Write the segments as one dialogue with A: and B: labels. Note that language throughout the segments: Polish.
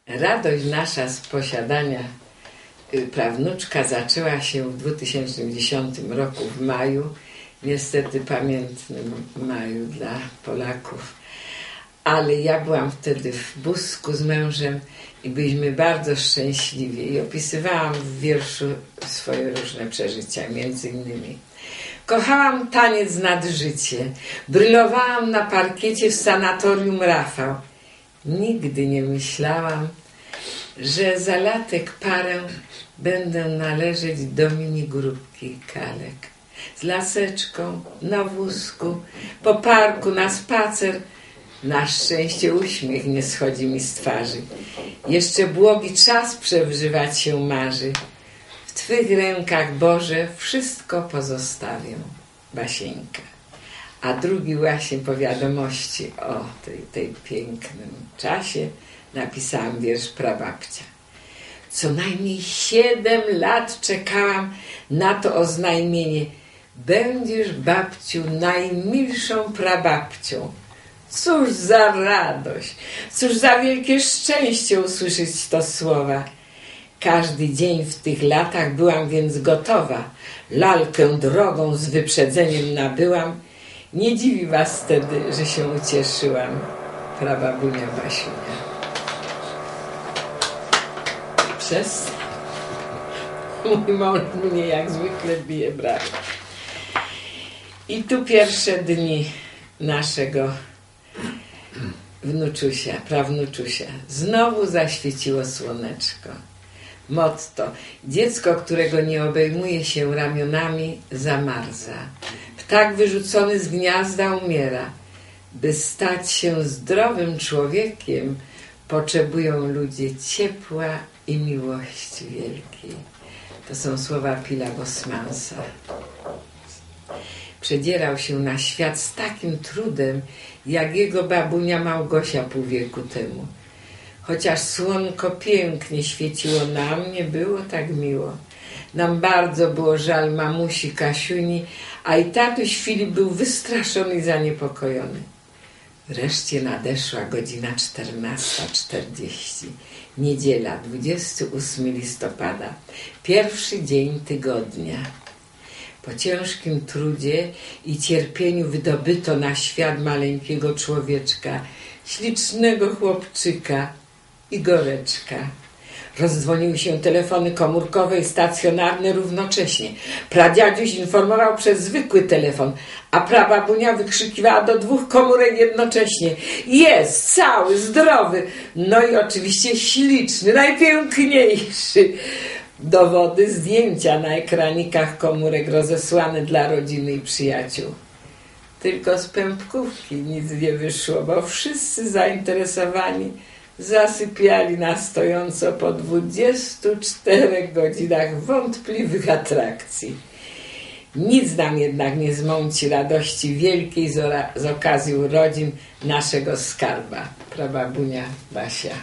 A: Radość nasza z posiadania prawnuczka zaczęła się w 2010 roku w maju, niestety pamiętnym maju dla Polaków. Ale ja byłam wtedy w Busku z mężem i byliśmy bardzo szczęśliwi i opisywałam w wierszu swoje różne przeżycia, między innymi. Kochałam taniec nad życie, brylowałam na parkiecie w sanatorium Rafał. Nigdy nie myślałam, że za latek parę będę należeć do minigrupki kalek. Z laseczką, na wózku, po parku, na spacer. Na szczęście uśmiech nie schodzi mi z twarzy. Jeszcze błogi czas przeżywać się marzy. W Twych rękach, Boże, wszystko pozostawię. Basieńka. A drugi właśnie po wiadomości o tej pięknym czasie napisałam wiersz Prababcia. Co najmniej 7 lat czekałam na to oznajmienie. Będziesz, babciu, najmilszą prababcią. Cóż za radość, cóż za wielkie szczęście usłyszeć to słowa. Każdy dzień w tych latach byłam więc gotowa. Lalkę drogą z wyprzedzeniem nabyłam. Nie dziwi was wtedy, że się ucieszyłam. Prababunia Basiunia. Mój mąż mnie jak zwykle bije brawo. I tu pierwsze dni naszego wnuczusia, prawnuczusia. Znowu zaświeciło słoneczko. Motto. Dziecko, którego nie obejmuje się ramionami, zamarza. Ptak wyrzucony z gniazda umiera. By stać się zdrowym człowiekiem, potrzebują ludzie ciepła i miłości wielkiej. To są słowa Pila Bosmansa. Przedzierał się na świat z takim trudem, jak jego babunia Małgosia pół wieku temu. Chociaż słonko pięknie świeciło nam, nie było tak miło. Nam bardzo było żal mamusi Kasiuni, a i tatuś Filip był wystraszony i zaniepokojony. Wreszcie nadeszła godzina 14:40. Niedziela, 28 listopada. Pierwszy dzień tygodnia. Po ciężkim trudzie i cierpieniu wydobyto na świat maleńkiego człowieczka, ślicznego chłopczyka, Igoreczka. Rozdzwoniły się telefony komórkowe i stacjonarne równocześnie. Pradziadziuś informował przez zwykły telefon, a prababunia wykrzykiwała do 2 komórek jednocześnie. Jest, cały, zdrowy, no i oczywiście śliczny, najpiękniejszy. Dowody, zdjęcia na ekranikach komórek rozesłane dla rodziny i przyjaciół. Tylko z pępkówki nic nie wyszło, bo wszyscy zainteresowani zasypiali na stojąco po 24 godzinach wątpliwych atrakcji. Nic nam jednak nie zmąci radości wielkiej z okazji urodzin naszego skarba. Prababunia Basia.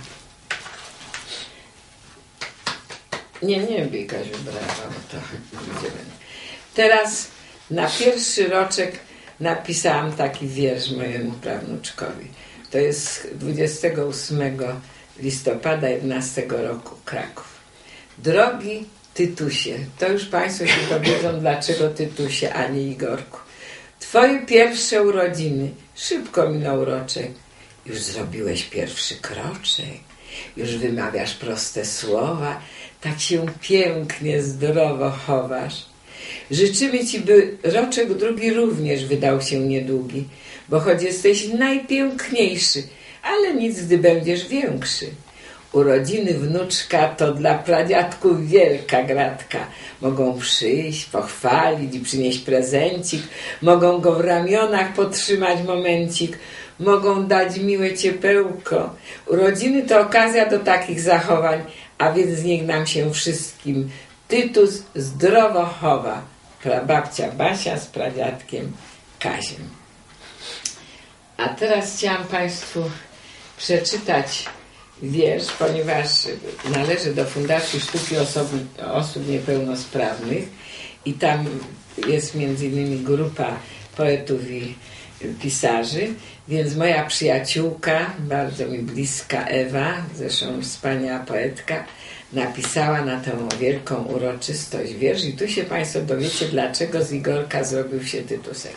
A: Nie bij, Kaziu, brawa, bo to idziemy. Teraz na pierwszy roczek napisałam taki wiersz mojemu prawnuczkowi. To jest 28 listopada 11 roku, Kraków. Drogi Tytusie, to już Państwo się dowiedzą, dlaczego Tytusie, a nie Igorku. Twoje pierwsze urodziny, szybko minął roczek. Już zrobiłeś pierwszy kroczek, już wymawiasz proste słowa, tak się pięknie, zdrowo chowasz. Życzymy Ci, by roczek drugi również wydał się niedługi, bo choć jesteś najpiękniejszy, ale nic, gdy będziesz większy. Urodziny wnuczka to dla pradziadków wielka gratka. Mogą przyjść, pochwalić i przynieść prezencik, mogą go w ramionach potrzymać momencik, mogą dać miłe ciepełko. Urodziny to okazja do takich zachowań, a więc niech nam się wszystkim Tytus zdrowo chowa. Prababcia Basia z pradziadkiem Kaziem. A teraz chciałam Państwu przeczytać wiersz, ponieważ należy do Fundacji Sztuki Osób Niepełnosprawnych i tam jest między innymi grupa poetów i pisarzy, więc moja przyjaciółka, bardzo mi bliska Ewa, zresztą wspaniała poetka, napisała na tę wielką uroczystość wiersz i tu się Państwo dowiecie, dlaczego z Igorka zrobił się Tytusek.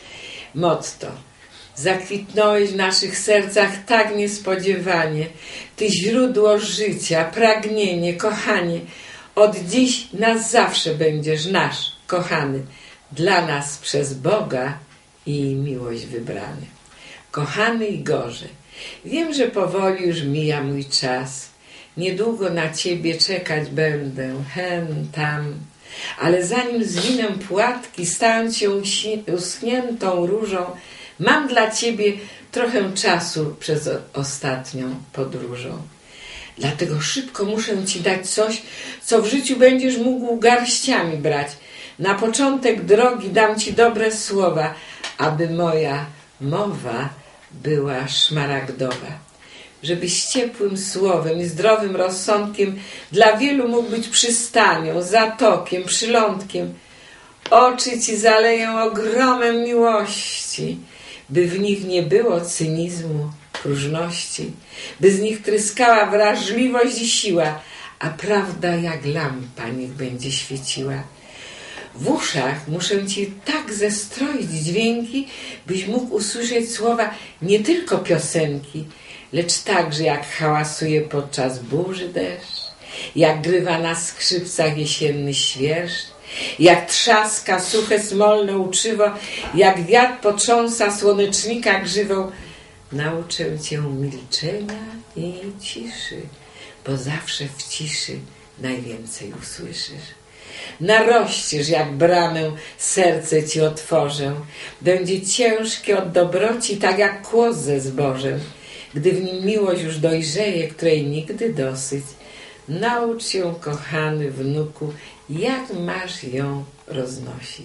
A: Motto. Zakwitnąłeś w naszych sercach tak niespodziewanie, Ty źródło życia, pragnienie, kochanie. Od dziś na zawsze będziesz nasz, kochany, dla nas przez Boga i miłość wybrany. Kochany Igorze, wiem, że powoli już mija mój czas. Niedługo na Ciebie czekać będę, hen, tam. Ale zanim zwinę płatki, stając się uschniętą różą, mam dla Ciebie trochę czasu przed ostatnią podróżą. Dlatego szybko muszę Ci dać coś, co w życiu będziesz mógł garściami brać. Na początek drogi dam Ci dobre słowa, aby moja mowa była szmaragdowa. Żebyś ciepłym słowem i zdrowym rozsądkiem dla wielu mógł być przystanią, zatokiem, przylądkiem. Oczy Ci zaleją ogromem miłości, by w nich nie było cynizmu, próżności, by z nich tryskała wrażliwość i siła, a prawda jak lampa niech będzie świeciła. W uszach muszę Ci tak zestroić dźwięki, byś mógł usłyszeć słowa nie tylko piosenki, lecz także jak hałasuje podczas burzy deszcz, jak grywa na skrzypcach jesienny świerszcz, jak trzaska suche smolne uczywo, jak wiatr potrząsa słonecznika grzywą. Nauczę Cię milczenia i ciszy, bo zawsze w ciszy najwięcej usłyszysz. Narościsz jak bramę, serce Ci otworzę. Będzie ciężkie od dobroci, tak jak kłos ze zbożem. Gdy w nim miłość już dojrzeje, której nigdy dosyć, naucz się, kochany wnuku, jak masz ją roznosić.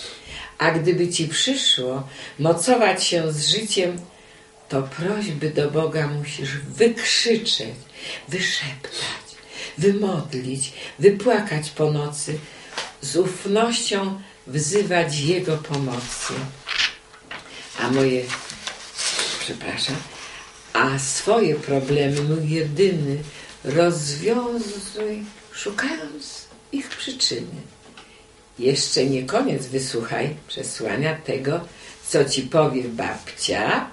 A: A gdyby Ci przyszło mocować się z życiem, to prośby do Boga musisz wykrzyczeć, wyszeptać, wymodlić, wypłakać po nocy, z ufnością wzywać Jego pomocy. A swoje problemy, mój jedyny, rozwiązuj, szukając ich przyczyny. Jeszcze nie koniec, wysłuchaj przesłania tego, co Ci powie babcia,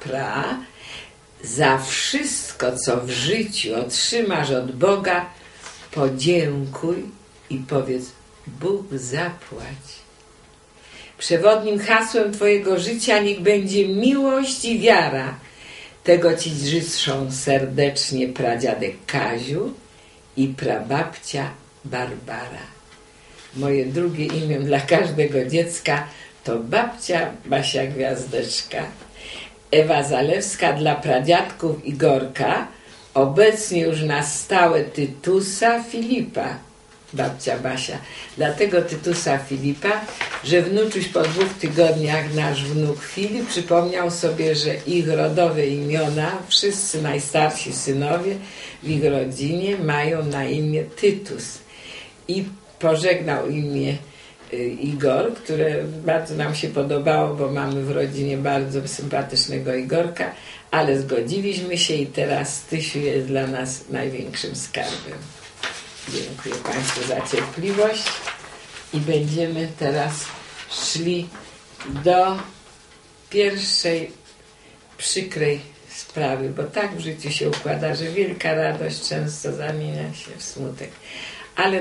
A: za wszystko, co w życiu otrzymasz od Boga, podziękuj i powiedz: Bóg zapłać. Przewodnim hasłem Twojego życia niech będzie miłość i wiara. Tego Ci życzą serdecznie pradziadek Kaziu i prababcia Barbara. Moje drugie imię dla każdego dziecka to babcia Basia Gwiazdeczka. Ewa Zalewska dla pradziadków Igorka, obecnie już na stałe Tytusa Filipa. Babcia Basia. Dlatego Tytusa Filipa, że wnuczuś po 2 tygodniach, nasz wnuk Filip, przypomniał sobie, że ich rodowe imiona, wszyscy najstarsi synowie w ich rodzinie mają na imię Tytus. I pożegnał imię Igor, które bardzo nam się podobało, bo mamy w rodzinie bardzo sympatycznego Igorka, ale zgodziliśmy się i teraz Tysiu jest dla nas największym skarbem. Dziękuję Państwu za cierpliwość i będziemy teraz szli do pierwszej przykrej sprawy, bo tak w życiu się układa, że wielka radość często zamienia się w smutek. Ale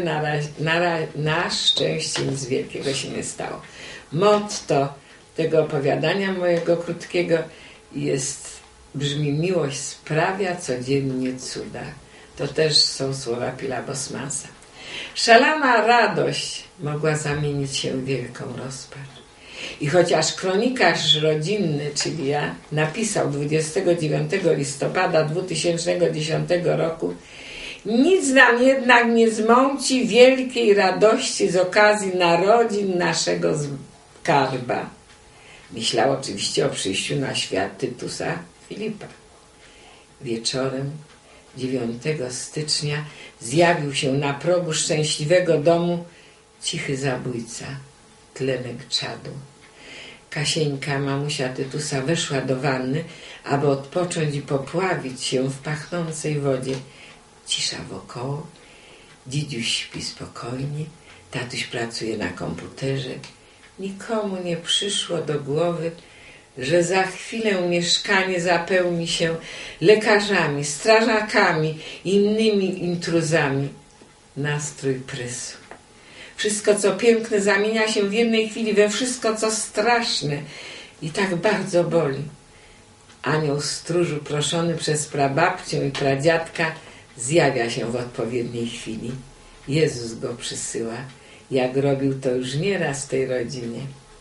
A: na szczęście nic wielkiego się nie stało. Motto tego opowiadania mojego krótkiego brzmi: miłość sprawia codziennie cuda. To też są słowa Pila Bosmansa. Szalona radość mogła zamienić się w wielką rozpacz. I chociaż kronikarz rodzinny, czyli ja, napisał 29 listopada 2010 roku: nic nam jednak nie zmąci wielkiej radości z okazji narodzin naszego skarba. Myślał oczywiście o przyjściu na świat Tytusa Filipa. Wieczorem 9 stycznia zjawił się na progu szczęśliwego domu cichy zabójca, tlenek czadu. Kasieńka, mamusia Tytusa, weszła do wanny, aby odpocząć i popławić się w pachnącej wodzie. Cisza wokoło, dzidziuś śpi spokojnie, tatuś pracuje na komputerze. Nikomu nie przyszło do głowy, że za chwilę mieszkanie zapełni się lekarzami, strażakami i innymi intruzami. Nastrój prysł. Wszystko, co piękne, zamienia się w jednej chwili we wszystko, co straszne i tak bardzo boli. Anioł stróżu, proszony przez prababcię i pradziadka, zjawia się w odpowiedniej chwili. Jezus go przysyła, jak robił to już nieraz w tej rodzinie.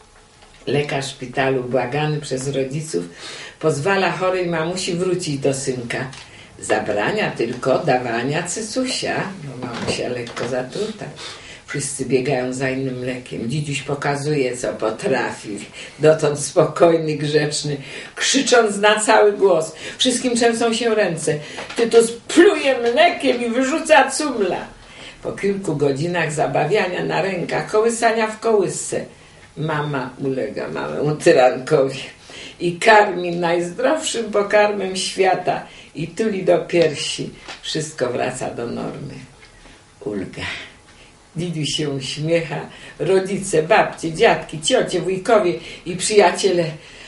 A: Lekarz szpitalu, błagany przez rodziców, pozwala chorej mamusi wrócić do synka. Zabrania tylko dawania cycusia, bo mamusia lekko zatruta. Wszyscy biegają za innym lekiem. Dzidziuś pokazuje, co potrafi. Dotąd spokojny, grzeczny, krzycząc na cały głos. Wszystkim trzęsą się ręce. Tytus pluje mlekiem i wyrzuca cumla. Po kilku godzinach zabawiania na rękach, kołysania w kołysce, mama ulega małemu tyrankowi i karmi najzdrowszym pokarmem świata i tuli do piersi. Wszystko wraca do normy. Ulga. Dzidziuś się uśmiecha. Rodzice, babcie, dziadki, ciocie, wujkowie i przyjaciele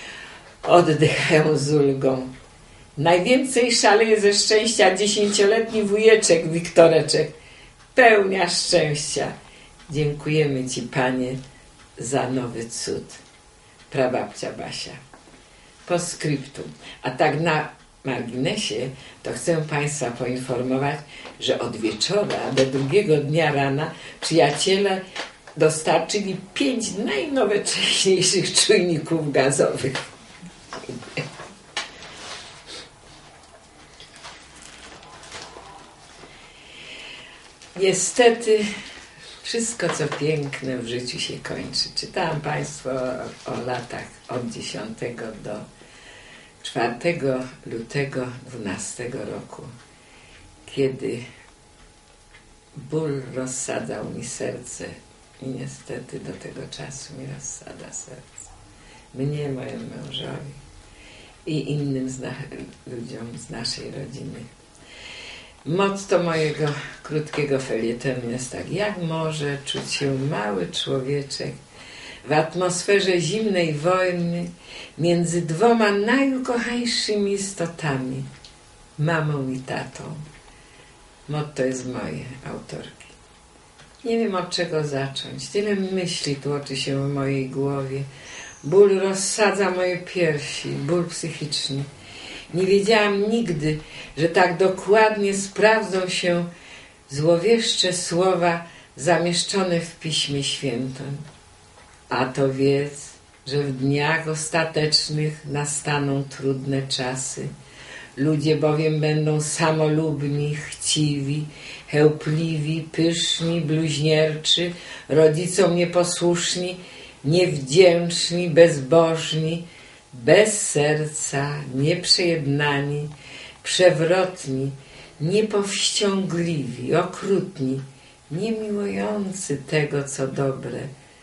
A: oddychają z ulgą. Najwięcej szaleje ze szczęścia 10-letni wujeczek Wiktoreczek. Pełnia szczęścia. Dziękujemy Ci, Panie, za nowy cud. Prababcia Basia. Postscriptum. A tak na marginesie, to chcę Państwa poinformować, że od wieczora do drugiego dnia rana przyjaciele dostarczyli 5 najnowocześniejszych czujników gazowych. Niestety wszystko, co piękne w życiu się kończy. Czytałam Państwu o latach od 10 do 4 lutego 12 roku, kiedy ból rozsadzał mi serce i niestety do tego czasu mi rozsadza serce. Mnie, mojemu mężowi i innym ludziom z naszej rodziny. Motto mojego krótkiego felietonu jest tak: jak może czuć się mały człowieczek w atmosferze zimnej wojny między dwoma najukochańszymi istotami, mamą i tatą. Motto jest moje, autorki. Nie wiem, od czego zacząć. Tyle myśli tłoczy się w mojej głowie. Ból rozsadza moje piersi, ból psychiczny. Nie wiedziałam nigdy, że tak dokładnie sprawdzą się złowieszcze słowa zamieszczone w Piśmie Świętym. A to wiedz, że w dniach ostatecznych nastaną trudne czasy. Ludzie bowiem będą samolubni, chciwi, chełpliwi, pyszni, bluźnierczy, rodzicom nieposłuszni, niewdzięczni, bezbożni, bez serca, nieprzejednani, przewrotni, niepowściągliwi, okrutni, niemiłujący tego, co dobre,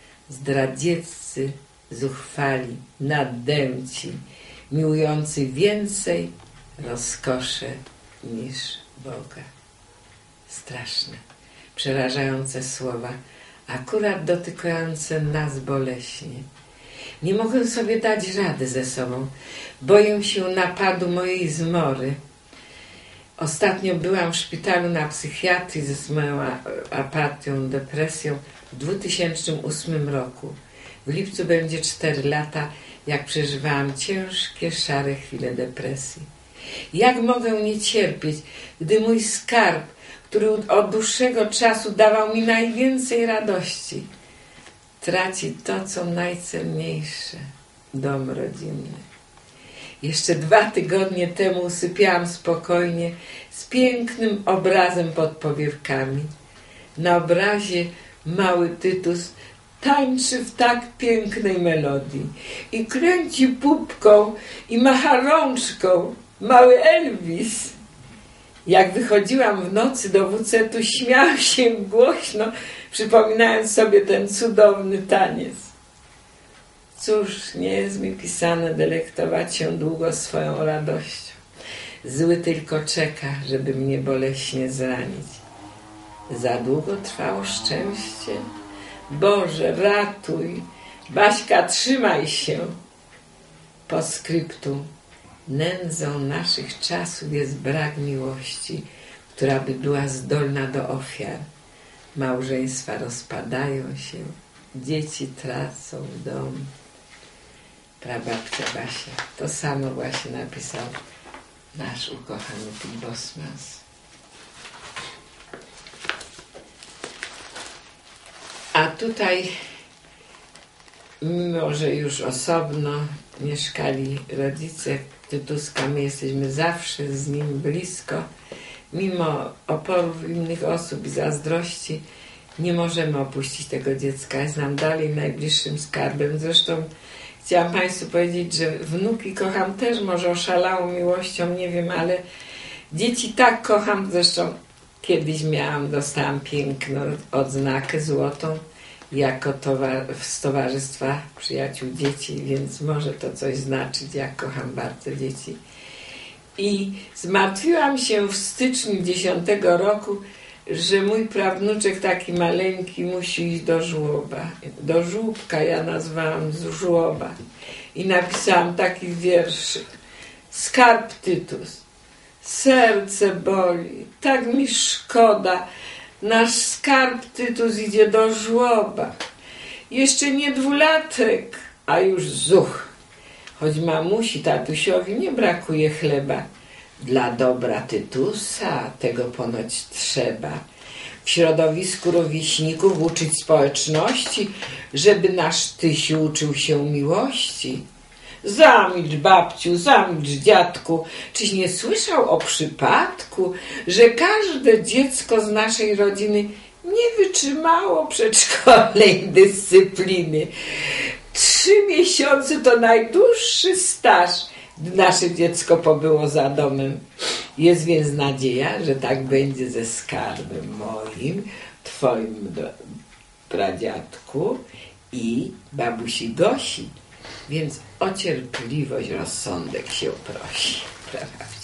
A: zdradzieccy, zuchwali, nadęci, miłujący więcej rozkosze niż Boga. Straszne, przerażające słowa, akurat dotykające nas boleśnie. Nie mogę sobie dać rady ze sobą. Boję się napadu mojej zmory. Ostatnio byłam w szpitalu na psychiatrii ze moją apatią, depresją w 2008 roku. W lipcu będzie 4 lata, jak przeżywałam ciężkie, szare chwile depresji. Jak mogę nie cierpieć, gdy mój skarb, który od dłuższego czasu dawał mi najwięcej radości, traci to, co najcenniejsze, dom rodzinny. Jeszcze 2 tygodnie temu usypiałam spokojnie z pięknym obrazem pod powiewkami. Na obrazie mały Tytus tańczy w tak pięknej melodii i kręci pupką i macha rączką, mały Elvis. Jak wychodziłam w nocy do WC-tu, śmiał się głośno, przypominając sobie ten cudowny taniec. Cóż, nie jest mi pisane delektować się długo swoją radością. Zły tylko czeka, żeby mnie boleśnie zranić. Za długo trwało szczęście? Boże, ratuj! Baśka, trzymaj się! Postscriptum. Nędzą naszych czasów jest brak miłości, która by była zdolna do ofiar. Małżeństwa rozpadają się, dzieci tracą dom. Prababcia Basia. To samo właśnie napisał nasz ukochany Pit Bosmans. A tutaj, mimo że już osobno mieszkali rodzice Tytuska, my jesteśmy zawsze z nim blisko, mimo oporów innych osób i zazdrości, nie możemy opuścić tego dziecka. Jest nam dalej najbliższym skarbem. Zresztą chciałam Państwu powiedzieć, że wnuki kocham też, może oszalałą miłością, nie wiem, ale dzieci tak kocham. Zresztą kiedyś dostałam piękną odznakę złotą jako z Towarzystwa Przyjaciół Dzieci, więc może to coś znaczyć, jak kocham bardzo dzieci. I zmartwiłam się w styczniu 10 roku, że mój prawnuczek taki maleńki musi iść do żłoba. Do żłóbka ja nazwałam z żłoba. I napisałam taki wiersz. Skarb Tytus. Serce boli. Tak mi szkoda. Nasz skarb Tytus idzie do żłoba. Jeszcze nie 2-latek, a już zuch. Choć mamusi, tatusiowi nie brakuje chleba. Dla dobra Tytusa tego ponoć trzeba. W środowisku rówieśników uczyć społeczności, żeby nasz Tysiu uczył się miłości. Zamilcz, babciu, zamilcz, dziadku. Czyś nie słyszał o przypadku, że każde dziecko z naszej rodziny nie wytrzymało przedszkolnej dyscypliny? 3 miesiące to najdłuższy staż, gdy nasze dziecko pobyło za domem. Jest więc nadzieja, że tak będzie ze skarbem moim, twoim pradziadku i babusi Gosi. Więc o cierpliwość rozsądek się prosi. Prababcia.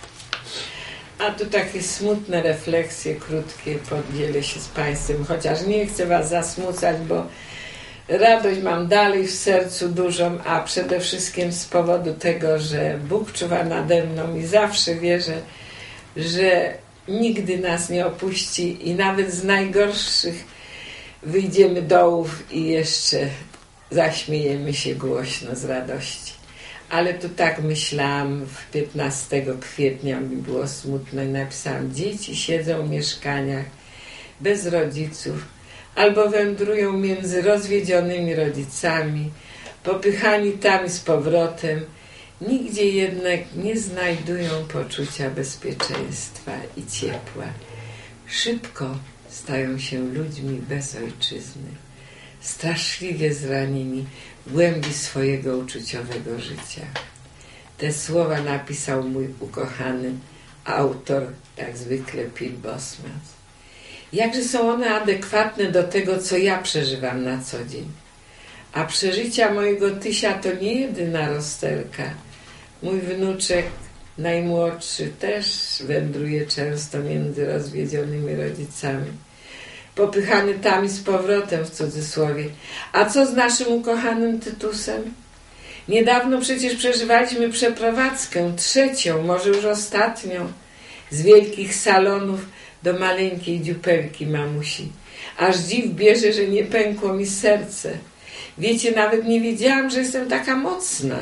A: A tu takie smutne refleksje krótkie podzielę się z Państwem, chociaż nie chcę Was zasmucać, bo radość mam dalej w sercu dużą, a przede wszystkim z powodu tego, że Bóg czuwa nade mną i zawsze wierzę, że nigdy nas nie opuści i nawet z najgorszych wyjdziemy dołów i jeszcze zaśmiejemy się głośno z radości. Ale tu tak myślałam, 15 kwietnia mi było smutno i napisałam: dzieci siedzą w mieszkaniach bez rodziców albo wędrują między rozwiedzionymi rodzicami, popychani tam i z powrotem. Nigdzie jednak nie znajdują poczucia bezpieczeństwa i ciepła. Szybko stają się ludźmi bez ojczyzny, straszliwie zranieni w głębi swojego uczuciowego życia. Te słowa napisał mój ukochany autor, jak zwykle Pit Bosmans. Jakże są one adekwatne do tego, co ja przeżywam na co dzień. A przeżycia mojego Tysia to nie jedyna rozterka. Mój wnuczek, najmłodszy, też wędruje często między rozwiedzionymi rodzicami, popychany tam i z powrotem, w cudzysłowie. A co z naszym ukochanym Tytusem? Niedawno przecież przeżywaliśmy przeprowadzkę, 3., może już ostatnią, z wielkich salonów do maleńkiej dziupelki mamusi. Aż dziw bierze, że nie pękło mi serce. Wiecie, nawet nie wiedziałam, że jestem taka mocna.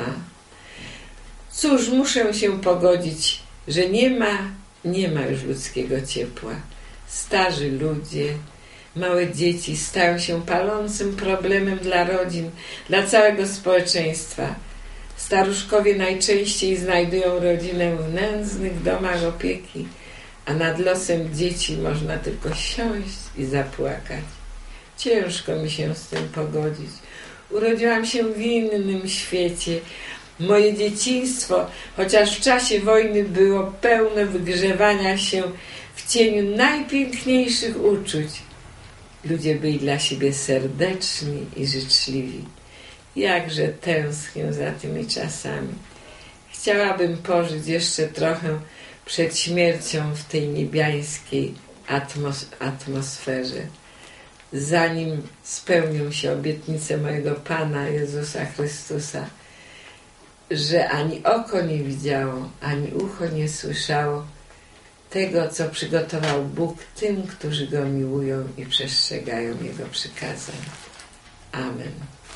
A: Cóż, muszę się pogodzić, że nie ma już ludzkiego ciepła. Starzy ludzie, małe dzieci stają się palącym problemem dla rodzin, dla całego społeczeństwa. Staruszkowie najczęściej znajdują rodzinę w nędznych domach opieki, a nad losem dzieci można tylko siąść i zapłakać. Ciężko mi się z tym pogodzić. Urodziłam się w innym świecie. Moje dzieciństwo, chociaż w czasie wojny było pełne wygrzewania się w cieniu najpiękniejszych uczuć. Ludzie byli dla siebie serdeczni i życzliwi. Jakże tęsknię za tymi czasami. Chciałabym pożyć jeszcze trochę przed śmiercią w tej niebiańskiej atmosferze, zanim spełnią się obietnice mojego Pana Jezusa Chrystusa, że ani oko nie widziało, ani ucho nie słyszało tego, co przygotował Bóg tym, którzy Go miłują i przestrzegają Jego przykazań. Amen.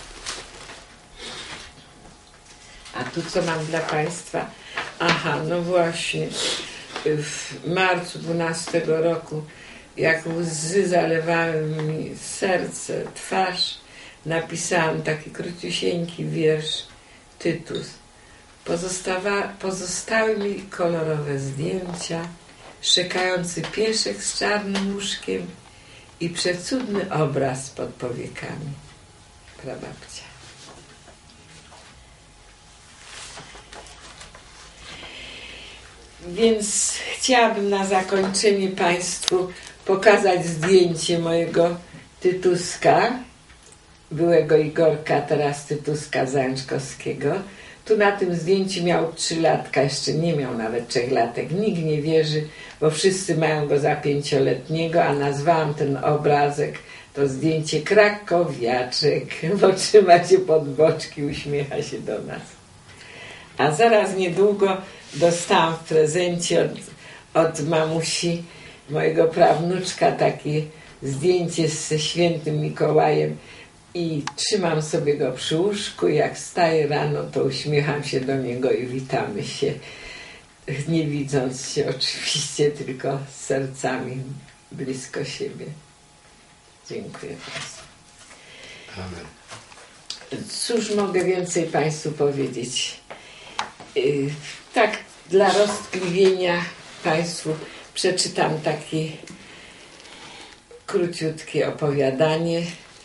A: A tu co mam dla Państwa? Aha, no właśnie. W marcu 12 roku, jak łzy zalewały mi serce, twarz, napisałam taki króciusieńki wiersz, tytuł. Pozostały mi kolorowe zdjęcia, szczekający pieszek z czarnym łóżkiem i przecudny obraz pod powiekami. Prababcia. Więc chciałabym na zakończenie Państwu pokazać zdjęcie mojego Tytuska, byłego Igorka, teraz Tytuska Zajączkowskiego. Tu na tym zdjęciu miał 3 latka, jeszcze nie miał nawet 3 latek. Nikt nie wierzy, bo wszyscy mają go za 5-letniego, a nazwałam ten obrazek, to zdjęcie Krakowiaczek, bo trzyma się pod boczki, uśmiecha się do nas. A zaraz niedługo dostałam w prezencie od mamusi mojego prawnuczka takie zdjęcie ze świętym Mikołajem i trzymam sobie go przy łóżku. Jak wstaję rano, to uśmiecham się do niego i witamy się, nie widząc się oczywiście, tylko z sercami blisko siebie. Dziękuję Państwu.
B: Amen.
A: Cóż mogę więcej Państwu powiedzieć? Tak dla roztkliwienia Państwu przeczytam takie króciutkie opowiadanie.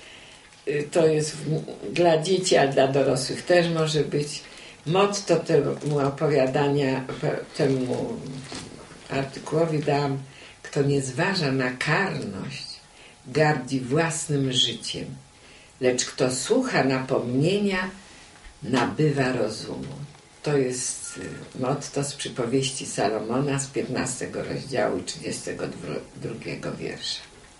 A: To jest dla dzieci, ale dla dorosłych też może być. Motto temu opowiadania, temu artykułowi dałam: kto nie zważa na karność, gardzi własnym życiem, lecz kto słucha napomnienia, nabywa rozumu. To jest motto z przypowieści Salomona z 15 rozdziału i 32 wiersza.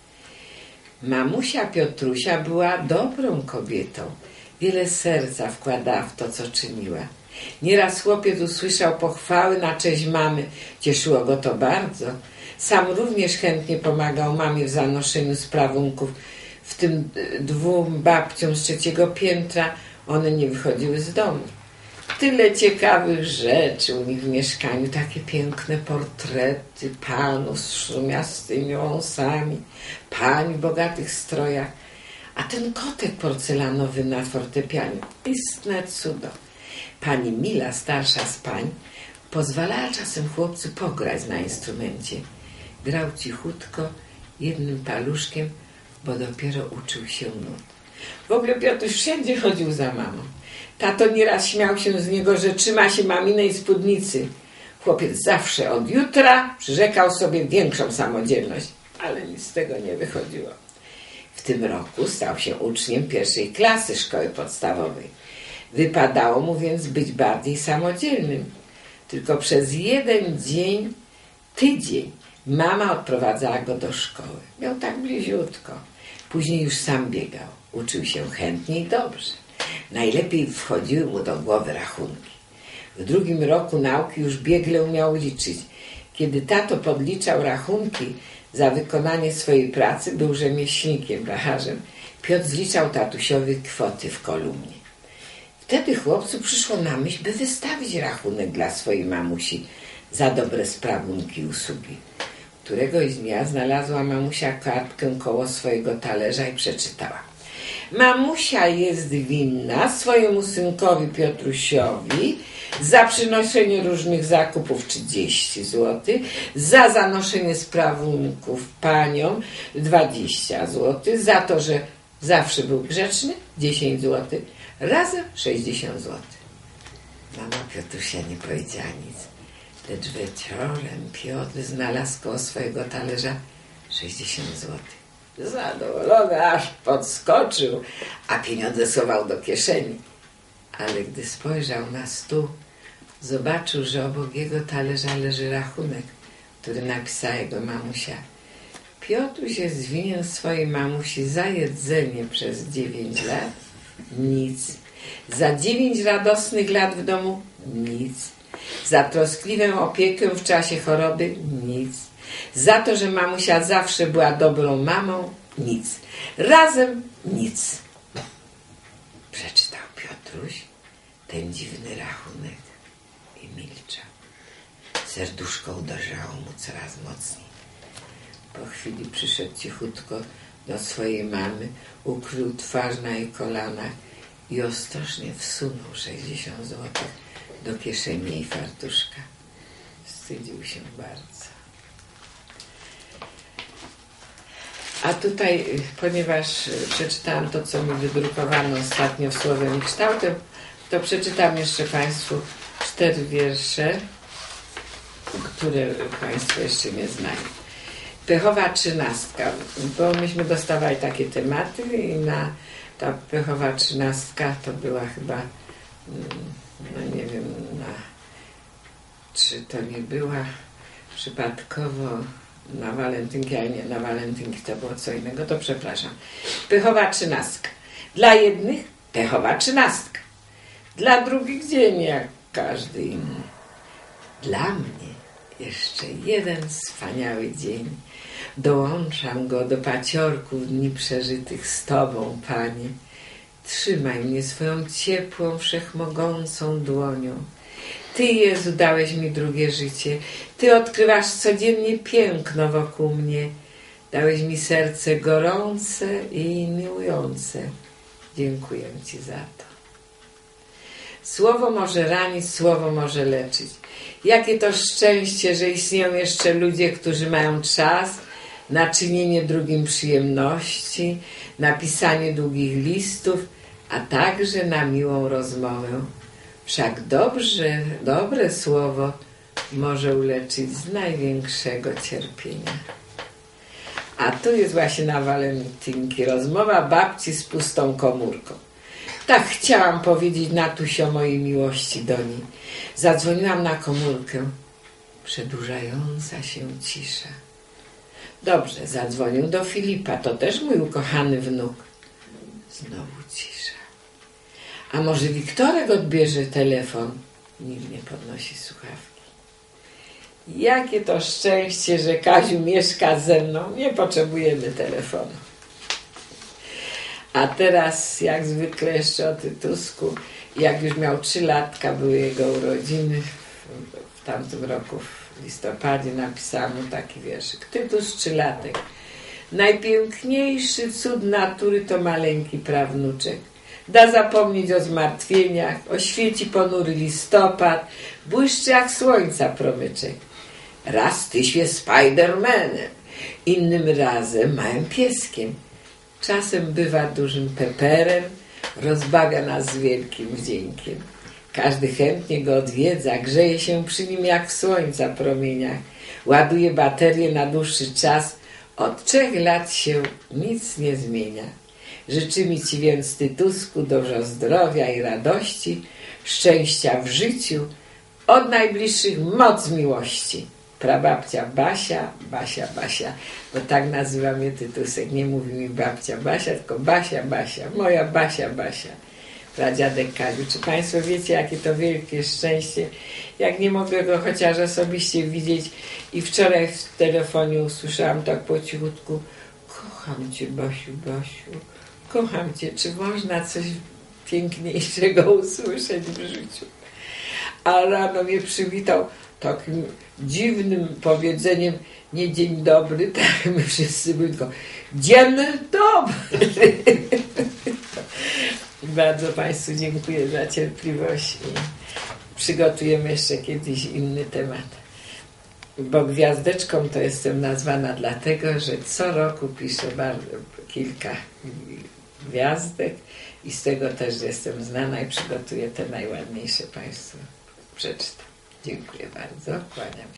A: Mamusia Piotrusia była dobrą kobietą. Wiele serca wkładała w to, co czyniła. Nieraz chłopiec usłyszał pochwały na cześć mamy. Cieszyło go to bardzo. Sam również chętnie pomagał mamie w zanoszeniu sprawunków. W tym 2 babciom z 3 piętra one nie wychodziły z domu. Tyle ciekawych rzeczy u nich w mieszkaniu, takie piękne portrety panów z szumiastymi wąsami, pań w bogatych strojach, a ten kotek porcelanowy na fortepianie, istne cudo. Pani Mila, starsza z pań, pozwalała czasem chłopcu pograć na instrumencie. Grał cichutko, jednym paluszkiem, bo dopiero uczył się nut. W ogóle Piotruś wszędzie chodził za mamą. Tato nieraz śmiał się z niego, że trzyma się maminej spódnicy. Chłopiec zawsze od jutra przyrzekał sobie większą samodzielność, ale nic z tego nie wychodziło. W tym roku stał się uczniem 1. klasy szkoły podstawowej. Wypadało mu więc być bardziej samodzielnym. Tylko przez 1 dzień, tydzień, mama odprowadzała go do szkoły. Miał tak bliziutko. Później już sam biegał. Uczył się chętnie i dobrze. Najlepiej wchodziły mu do głowy rachunki. W 2. roku nauki już biegle umiał liczyć. Kiedy tato podliczał rachunki za wykonanie swojej pracy, był rzemieślnikiem, bracharzem. Piotr zliczał tatusiowi kwoty w kolumnie. Wtedy chłopcu przyszło na myśl, by wystawić rachunek dla swojej mamusi za dobre sprawunki i usługi. Któregoś dnia znalazła mamusia kartkę koło swojego talerza i przeczytała: mamusia jest winna swojemu synkowi Piotrusiowi za przynoszenie różnych zakupów 30 zł, za zanoszenie sprawunków paniom 20 zł, za to, że zawsze był grzeczny 10 zł, razem 60 zł. Mama Piotrusia nie powiedziała nic, lecz wieczorem Piotr znalazł koło swojego talerza 60 zł. Zadowolony aż podskoczył, a pieniądze schował do kieszeni. Ale gdy spojrzał na stół, zobaczył, że obok jego talerza leży rachunek, który napisała jego mamusia. Piotruś jest winien swojej mamusi za jedzenie przez 9 lat nic, za 9 radosnych lat w domu nic, za troskliwą opiekę w czasie choroby nic, za to, że mamusia zawsze była dobrą mamą nic, razem nic. Przeczytał Piotruś ten dziwny rachunek i milczał. Serduszko uderzało mu coraz mocniej. Po chwili przyszedł cichutko do swojej mamy, ukrył twarz na jej kolanach i ostrożnie wsunął 60 złotych do kieszeni jej fartuszka. Wstydził się bardzo. A tutaj, ponieważ przeczytałam to, co mi wydrukowano ostatnio w Słowem i kształtem, to przeczytam jeszcze Państwu 4 wiersze, które Państwo jeszcze nie znają. Pechowa 13, bo myśmy dostawali takie tematy i ta pechowa 13 to była chyba, no nie wiem, czy to nie była przypadkowo na walentynki, ale nie, na walentynki to było co innego, to przepraszam. Pechowa 13. Dla jednych pechowa 13. Dla drugich dzień jak każdy inny. Dla mnie jeszcze jeden wspaniały dzień. Dołączam go do paciorków dni przeżytych z Tobą, Panie. Trzymaj mnie swoją ciepłą, wszechmogącą dłonią. Ty, Jezu, dałeś mi drugie życie. Ty odkrywasz codziennie piękno wokół mnie. Dałeś mi serce gorące i miłujące. Dziękuję Ci za to. Słowo może ranić, słowo może leczyć. Jakie to szczęście, że istnieją jeszcze ludzie, którzy mają czas na czynienie drugim przyjemności, na pisanie długich listów, a także na miłą rozmowę. Wszak dobre słowo może uleczyć z największego cierpienia. A tu jest właśnie na walentynki rozmowa babci z pustą komórką. Tak chciałam powiedzieć Natusi o mojej miłości do niej. Zadzwoniłam na komórkę. Przedłużająca się cisza. Dobrze, zadzwonił do Filipa. To też mój ukochany wnuk. Znowu cisza. A może Wiktorek odbierze telefon? Nikt nie podnosi słuchawki. Jakie to szczęście, że Kaziu mieszka ze mną. Nie potrzebujemy telefonu. A teraz, jak zwykle, jeszcze o Tytusku. Jak już miał 3 latka, były jego urodziny. W tamtym roku, w listopadzie, napisałam mu taki wierszyk. Tytus 3-latek. Najpiękniejszy cud natury to maleńki prawnuczek. Da zapomnieć o zmartwieniach, oświeci ponury listopad, błyszczy jak słońca promyczek. Raz tyś jest Spidermanem, innym razem małym pieskiem. Czasem bywa dużym peperem, rozbawia nas z wielkim wdziękiem. Każdy chętnie go odwiedza, grzeje się przy nim jak w słońca promieniach. Ładuje baterię na dłuższy czas, od 3 lat się nic nie zmienia. Życzymy Ci więc, Tytusku, dużo zdrowia i radości, szczęścia w życiu, od najbliższych moc miłości. Prababcia Basia, Basia, Basia, bo tak nazywa mnie Tytusek. Nie mówi mi babcia Basia, tylko Basia, Basia, moja Basia, Basia. Pradziadek Kaziu. Czy Państwo wiecie, jakie to wielkie szczęście? Jak nie mogę go chociaż osobiście widzieć i wczoraj w telefonie usłyszałam tak po cichutku: kocham Cię, Basiu, Basiu, kocham Cię. Czy można coś piękniejszego usłyszeć w życiu? A rano mnie przywitał takim dziwnym powiedzeniem, nie dzień dobry, tak my wszyscy byli, tylko dzień dobry. Bardzo Państwu dziękuję za cierpliwość i przygotujemy jeszcze kiedyś inny temat. Bo gwiazdeczką to jestem nazwana dlatego, że co roku piszę kilka gwiazdek i z tego też jestem znana i przygotuję te najładniejsze Państwu przeczytam. Dziękuję bardzo. Kłaniam się.